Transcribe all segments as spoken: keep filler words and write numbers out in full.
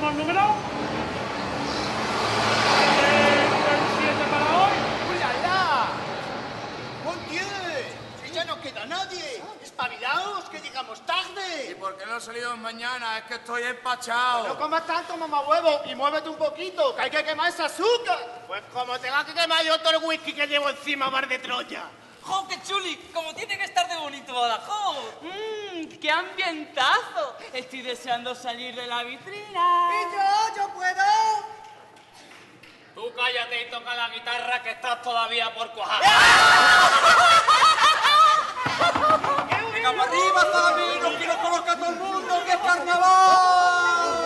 últimos números. El siete para hoy. ¡Ulala! ¡Mon Dieu! ¡Si ya no queda nadie! ¡Espabilaos, que llegamos tarde! ¿Y por qué no salimos mañana? Es que estoy empachado. No comas tanto, mamá huevo, y muévete un poquito, que hay que quemar ese azúcar. Pues como tenga que quemar yo todo el whisky que llevo encima, mar de Troya. ¡Jo, qué chuli! Como tiene que estar de bonito Badajoz. ¡Mmm, qué ambientazo! Estoy deseando salir de la vitrina. ¿Y yo? ¿Yo puedo? Tú cállate y toca la guitarra que estás todavía por cuajar. ¡Venga para arriba, Zamino! ¡Que lo conozca todo el mundo! ¡Que es carnaval!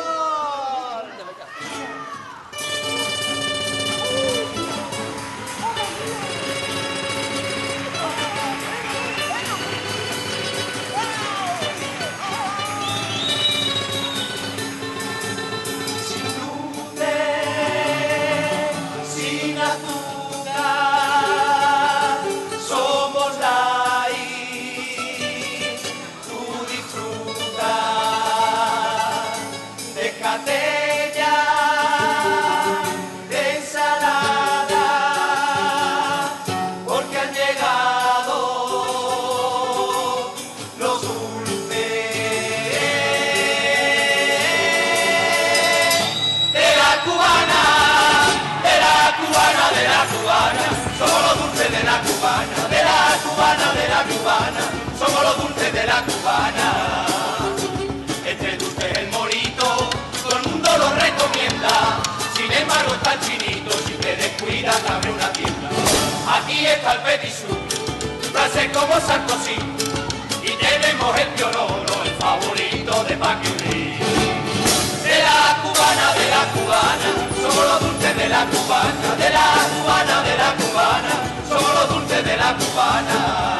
Somos los dulces de la cubana. Este dulce es el morito, todo el mundo lo recomienda. Sin embargo está el chinito, si te descuidas abre una tienda. Aquí está el Petit Choux, frases como Sarkozy. Y tenemos el pionono, el favorito de Paquirri. De la cubana, de la cubana, somos los dulces de la cubana. De la cubana, de la cubana, somos los dulces de la cubana.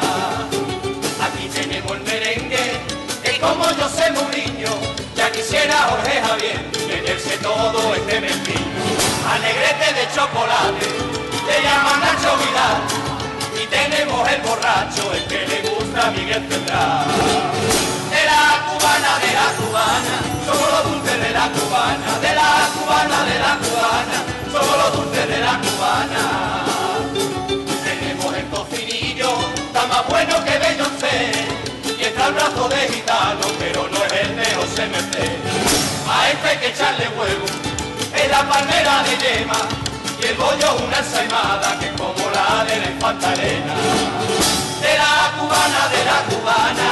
Como yo sé Mourinho, ya quisiera Jorge Javier meterse todo este membrillo. Al negrete de chocolate le llaman Nacho Vidal. Y tenemos el borracho, el que le gusta a Miguel Central. De la cubana, de la cubana, somos los dulces de la cubana. De la cubana, de la cubana, somos los dulces de la cubana. Tenemos el cocinillo, está más bueno que Beyoncé. Y está el brazo de gitano, pero no es el de José Merced. A este hay que echarle huevo, es la palmera de yema. Y el bollo una ensaimada, que es como la de la infanta Elena. De la cubana, de la cubana.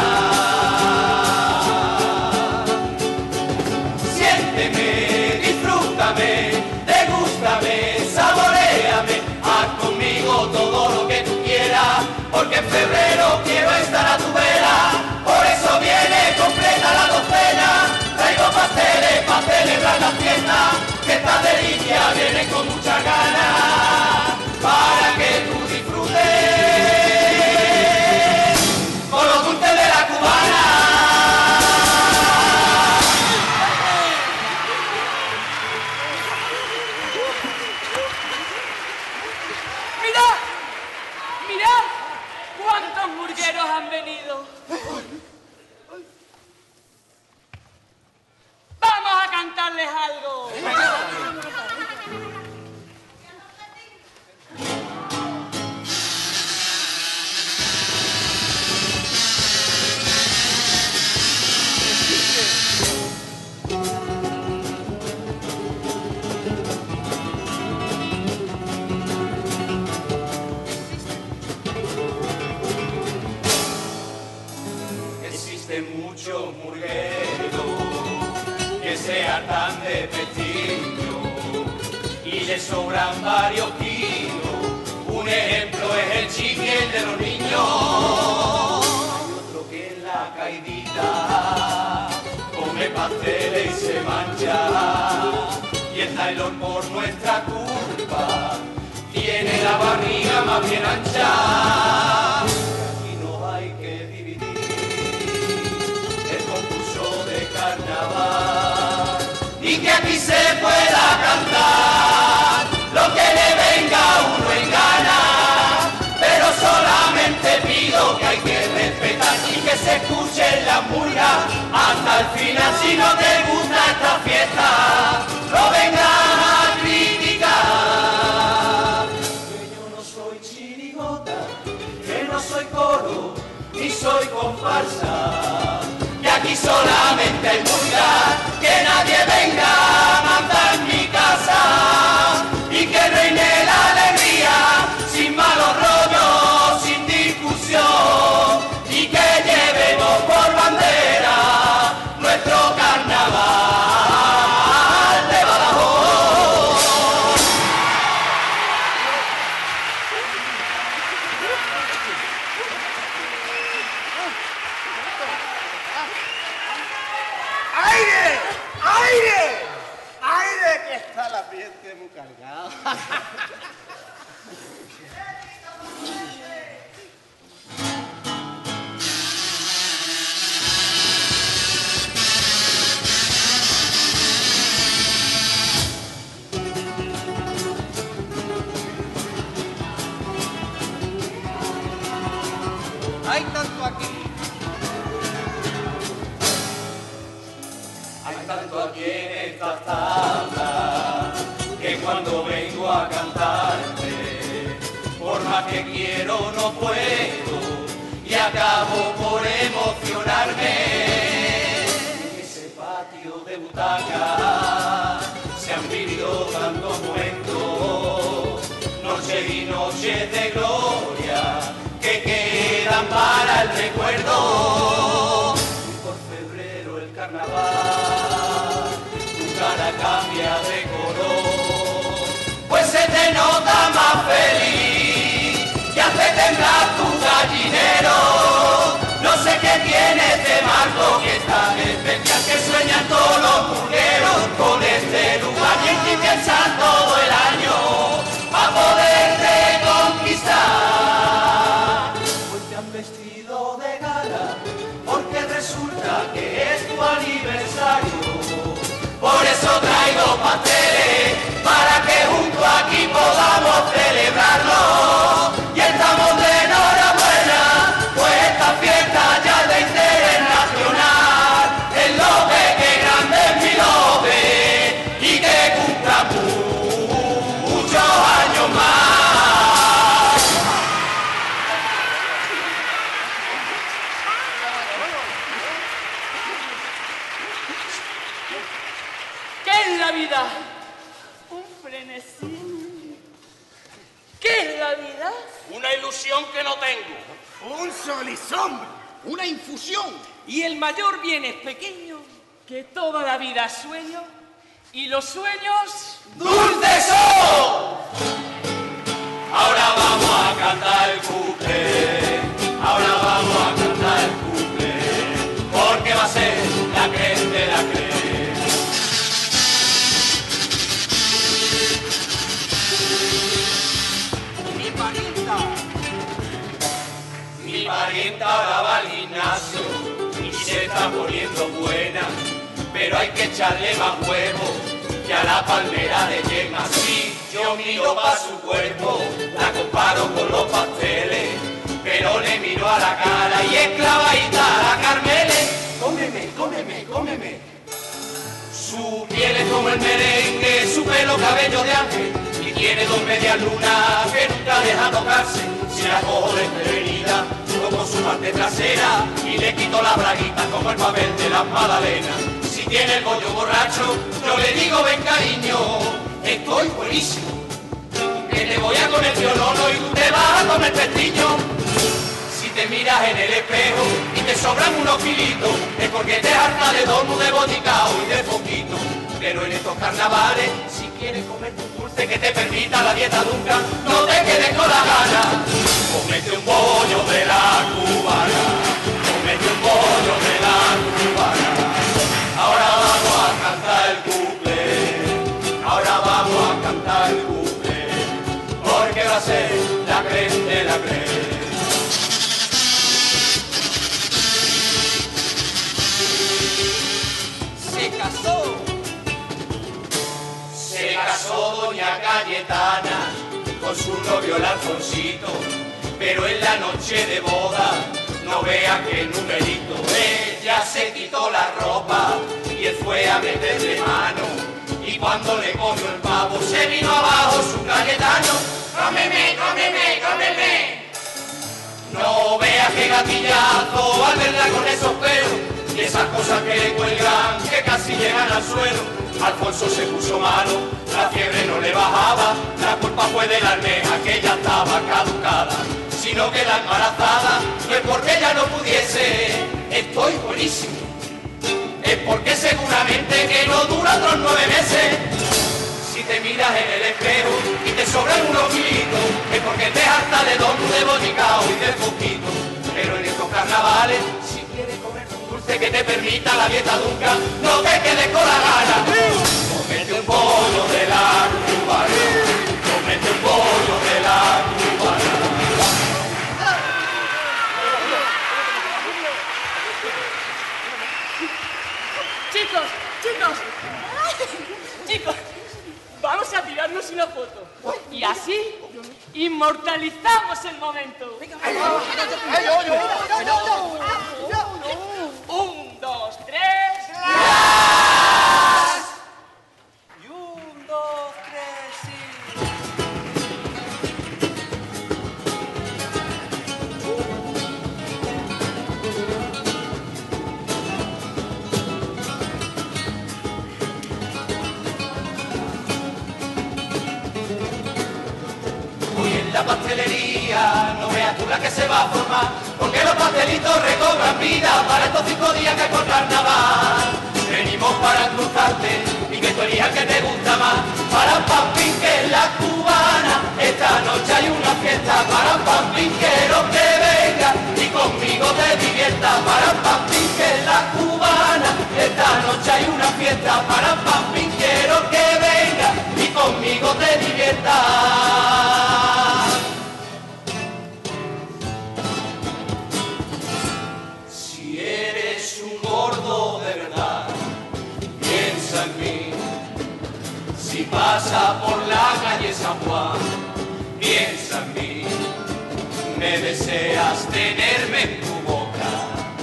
Siénteme, disfrútame, degústame, saboréame. Haz conmigo todo lo que tú quieras, porque en febrero quiero estar a tu vera. Por eso viene completa la docena. Traigo pasteles para celebrar la fiesta, que esta delicia viene con mucha ganas, para que tú disfrutes con los dulces de la cubana. ¡Mirad! ¡Mirad! ¿Cuántos murgueros han venido? ¡Vamos a cantarles algo! Existen muchos murgueros que se hartan de pestiño y le sobran varios kilos. Un ejemplo es el chicken de los niños. Hay otro que en la caidita come pasteles y se mancha. Y el nylon por nuestra culpa tiene la barriga más bien ancha. Aquí no hay que dividir el concurso de carnaval, y que aquí se pueda cantar lo que le venga a uno en gana, pero solamente pido que hay que respetar y que se escuchen las murgas hasta el final. Si no te gusta esta fiesta, vengo a cantarte, por más que quiero no puedo, y acabo por emocionarme. En ese patio de butacas se han vivido tantos momentos, noches y noches de gloria que quedan para el recuerdo. Y por febrero el carnaval, tu cara cambia de color, pues se te nota más feliz y hace temblar tu gallinero. No sé qué tienes de malo, que está especial, que sueñan todos los murgueros con este lugar y en ti piensan todo el año para poderte conquistar. Hoy te han vestido de gala porque resulta que es tu aniversario. Por eso traigo pasteles para que junto aquí podamos celebrarlo. Y estamos de enhorabuena, pues esta fiesta ya es de interés nacional. El lobe, que grande es mi lobe, y que cumpla muchos años más. ¿Qué es la vida? Un frenesí. ¿Qué es la vida? Una ilusión que no tengo. Un sol y sombra, una infusión. Y el mayor bien es pequeño, que toda la vida es sueño, y los sueños... ¡Dulces son! Ahora vamos a cantar el cuplé, ahora vamos a cantar el cuplé, porque va a ser la creen de la creen. Mi parienta, mi parienta ahora va al gimnasio y se está poniendo buena, pero hay que echarle más huevo que a la palmera de yema. Sí, yo miro pa' su cuerpo, la comparo con los pasteles, pero le miro a la cara y es clavadita a la Carmele. Cómeme, cómeme, cómeme. Su piel es como el merengue, su pelo cabello de ángel, y tiene dos medias lunas que nunca deja tocarse. Si la cojo desprevenida, como su parte trasera, y le quito la braguita como el papel de las magdalenas. Si tiene el bollo borracho, yo le digo, ven cariño, estoy buenísimo, que te voy a comer violono y tú te vas a comer pestiño. Si te miras en el espejo y te sobran unos kilitos, es porque te harta de dono, de boticao y de poquito. Pero en estos carnavales, si quieres comer un dulce que te permita la dieta nunca, no te quedes con la gana. Cómete un bollo de la cubana, cómete un bollo de la cubana. Ahora vamos a cantar el cuplé, ahora vamos a cantar el cuplé, porque va a ser la creen de la creen. Se casó, se casó doña Cayetana con su novio el Alfonsito, pero en la noche de boda no vea qué numerito. Ella se quitó la ropa y él fue a meterle mano, y cuando le comió el pavo se vino abajo su Cayetano. ¡Cómeme, cómeme, cómeme! No vea qué gatillazo al verla con esos pelos y esas cosas que le cuelgan que casi llegan al suelo. Alfonso se puso malo, la fiebre no le bajaba, la culpa fue de la almeja que ya estaba caducada, sino que la embarazada no es porque ella no pudiese, estoy buenísimo, es porque seguramente que no dura otros nueve meses. Si te miras en el espejo y te sobran unos kilitos, es porque te harta de don, de boticao y de poquito. Pero en estos carnavales, si quieres comer un dulce que te permita la dieta nunca, no te quedes con la gana. Cómete un pollo de la cubana, cómete un pollo de la cubana. Chicos, chicos, chicos, vamos a tirarnos una foto. Y así inmortalizamos el momento. Un, dos, tres. Y un, dos, tres, y... esta pastelería, no veas tú la que se va a formar, porque los pastelitos recobran vida para estos cinco días que hay por carnaval. Venimos para cruzarte y que tú elijas que te gusta más. Para Pampín, que es la cubana, esta noche hay una fiesta. Para Pampín, quiero que venga y conmigo te diviertas. Para Pampín, que es la cubana, esta noche hay una fiesta. Para Pampín, quiero que venga y conmigo te diviertas. Si eres un gordo de verdad, piensa en mí. Si pasa por la calle San Juan, piensa en mí. Me deseas tenerme en tu boca,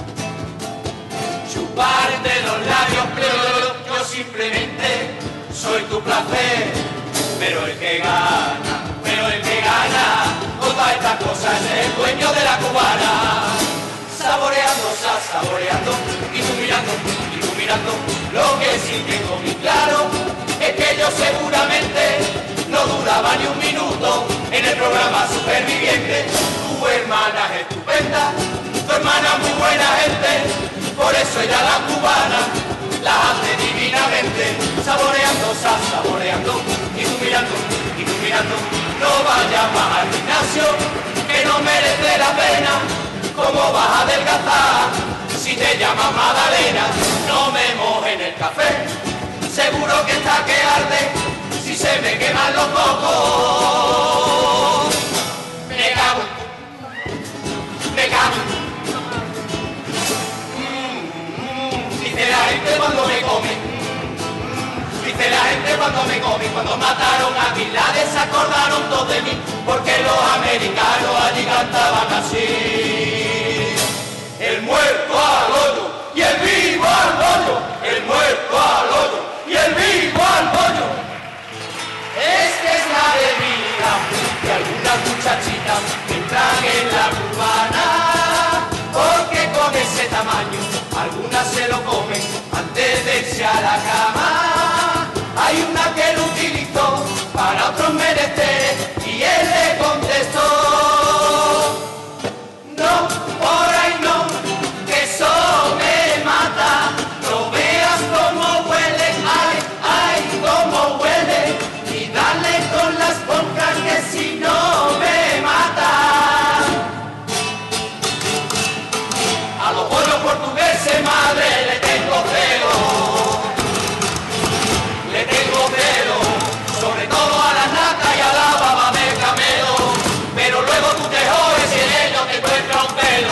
chuparte los labios, pero yo simplemente soy tu placer. Pero el que gana, pero el que gana todas estas cosas es el dueño de la cubana. Saboreando, sa, saboreando, y tú mirando, y tú mirando. Lo que sí tengo muy claro es que yo seguramente no duraba ni un minuto en el programa Superviviente. Tu hermana es estupenda, tu hermana muy buena gente, por eso ella la cubana la hace divinamente. Saboreando, sa, saboreando, y tú mirando, y tú mirando. No vayas más al gimnasio, que no merece la pena. ¿Cómo vas a adelgazar si te llamas Magdalena? No me mojes en el café, seguro que está que arde si se me queman los cocos. Me cago, me cago. Mm, mm, dice la gente cuando me come, mm, dice la gente cuando me come. Cuando mataron a Bin Laden se acordaron todos de mí, porque los americanos allí cantaban así. El muerto al hoyo y el vivo al bollo, el muerto al hoyo y el vivo al bollo. Esta es la bebida que algunas muchachitas entran en la cubana, porque con ese tamaño algunas se lo comen antes de irse a la cama. Hay una que lo utilizó para otros menesteres y él le contestó: no, por ahí no, que eso me mata. No veas cómo huele, ay, ay, cómo huele, y dale con la esponja que si no me mata. A los pollos portugueses, madre, le tengo celo, le tengo celo, sobre todo a la nata y a la baba de camelo, pero luego tú te jodes y en ello te encuentras un pelo.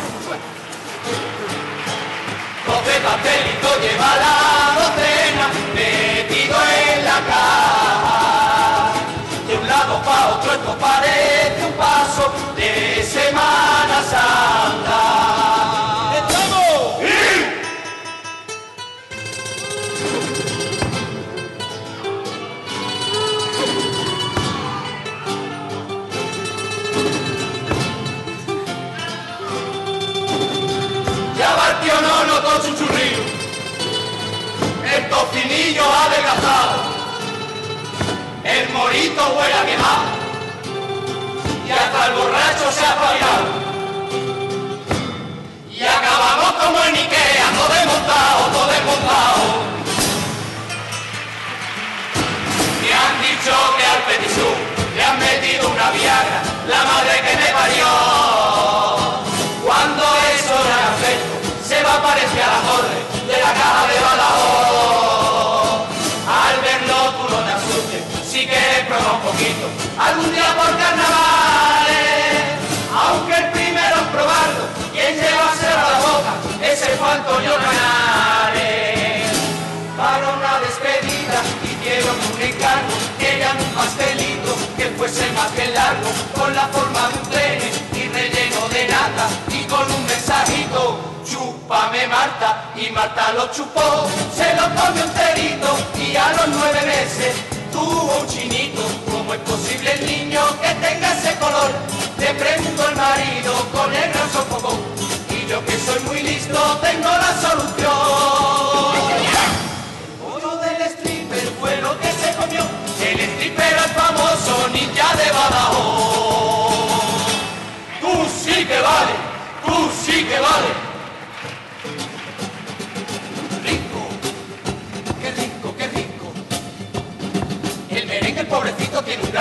Doce pastelitos lleva la docena, metido en la caja. De un lado pa' otro esto parece un paso de Semana Santa. ¡Estamos! ¡Sí! Ya va el tío Nono con su churrillo, el tocinillo adelgazado, el morito huele a quemado, y hasta el borracho se ha fallado. Y acabamos como en Ikea, todo desmontado, todo desmontado. Me han dicho que al Petisú le han metido una viagra, la madre que me parió. Cuando eso era efecto, se va a parecer a la torre de la caja de Badajoz. Al verlo tú no te asustes, si quieres prueba un poquito, algún día por carnavales. Aunque el primero en probarlo, quien llevase a la boca, ese fue Antonio Canales. Para una despedida hicieron un encargo, querían un pastelito que fuese más que largo, con la forma de un pene y relleno de nata, y con un mensajito: chúpame Marta. Y Marta lo chupó, se lo comió enterito, y a los nueve meses tuvo un chinito. ¿Cómo es posible el niño que tenga ese color? Le preguntó el marido con el gran sofocón, y yo que soy muy listo tengo la solución. El pollo del stripper fue lo que se comió, el stripper el famoso ninja de Badajoz.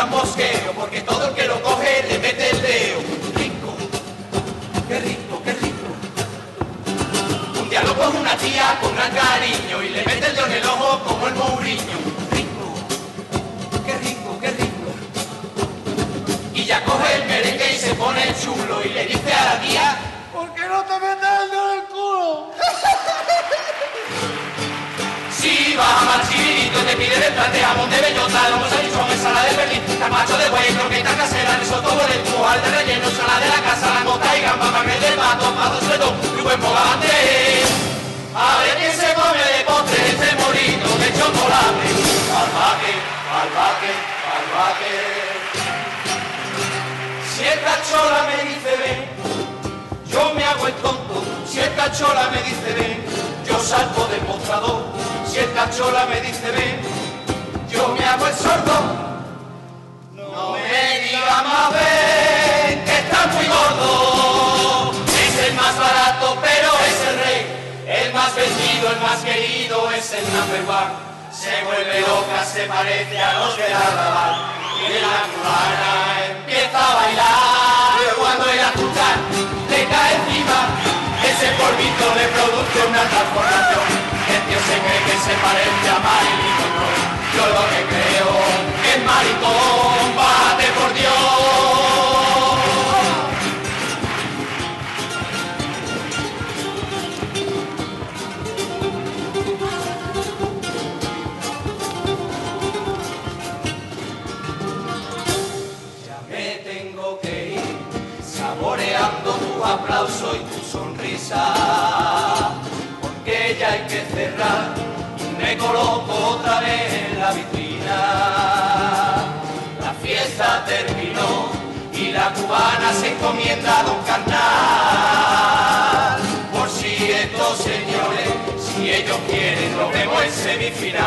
gran mosqueo, porque todo el que lo coge le mete el dedo. Rico, qué rico, qué rico. Un día lo coge una tía con gran cariño y le mete el dedo en el ojo como el Mourinho. Rico, qué rico, qué rico. Y ya coge el merengue y se pone chulo y le dice a la tía: ¿por qué no te metes el dedo en el culo? Si vas a Marchivito te piden el plan de jamón de bellota, lomo salchichón, ensalada de Berlín, carpaccio de buey, croqueta casera, risotto boleto, al de relleno, ensalada de la casa, langosta y gamba, panel de pato, pato suelto y buen bogavante. A ver quién se come de postre este molino de chocolate. Albaque, albaque, albaque. Si el cachola me dice ven, yo me hago el tonto. Si el cachola me dice ven, yo salgo del mostrador. Si el cachola me dice ven, yo me hago el sordo. No me diga más ven, que está muy gordo. Es el más barato, pero es el rey. El más vendido, el más querido, es el number one. Se vuelve loca, se parece a los de Arrabal. Y la cubana empieza a bailar. Cuando el azúcar le cae encima, ese polvito le produce una transformación. El tío se cree que se parece a Marilyn Monroe. Yo lo que creo es maricón, bate por Dios. Ya me tengo que ir, saboreando tu aplauso y tu sonrisa. Que ya hay que cerrar y me coloco otra vez en la vitrina. La fiesta terminó y la cubana se encomienda a Don Carnal. Por si estos señores, si ellos quieren, lo vemos en semifinal.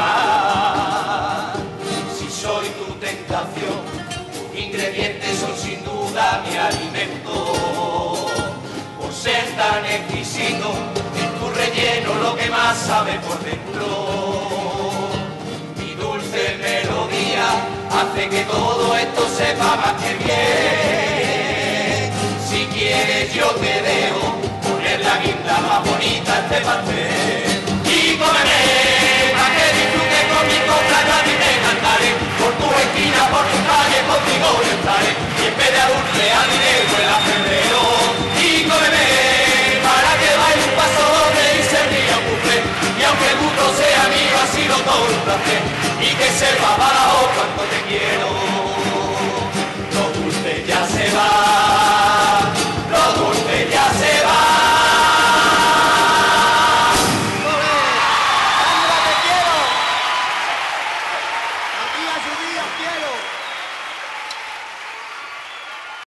Si soy tu tentación, tus ingredientes son sin duda mi alimento. Por ser tan exquisito, relleno lo que más sabe por dentro. Mi dulce melodía hace que todo esto sepa más que bien. Si quieres yo te dejo poner la guinda más bonita a este pastel. Y cómeme, para que disfrutes con mi copla yo a ti te cantaré. Por tu esquina, por tu calle, contigo yo estaré. Y en vez de adulce a dinero el ajedrero. Y cómeme, para que baile un paso doble y se ría un buffet. Y aunque el gusto sea mío, ha sido todo un placer. Y que sepa para cuánto te quiero.